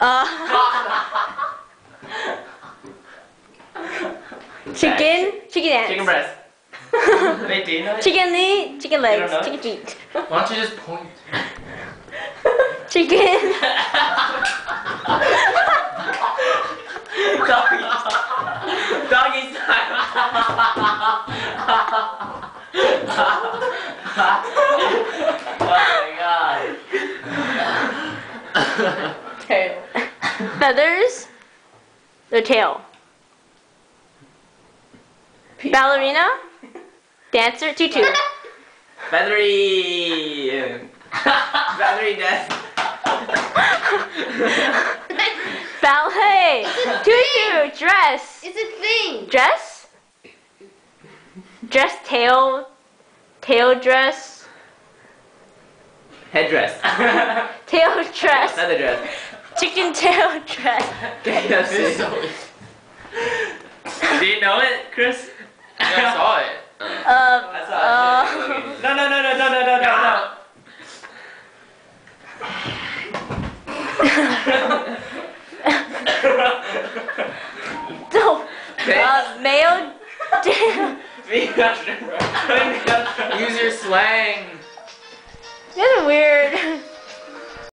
Chicken ants. Chicken breast. Wait, do you know it? Chicken knee, chicken legs, know? chicken feet. Why don't you just point? Chicken. Doggy style. Oh my god. Tail. Feathers. Their tail. Ballerina. Dancer. Tutu. Feathery. Feathery death. Ballet. Tutu. Dress. It's a thing. Dress. Dress tail. Tail dress. Headdress. Tail dress. Feather dress. Chicken tail dress. KFC. Do you know it, Chris? I saw it. I saw it. No. No. Male. Use your slang. That's weird.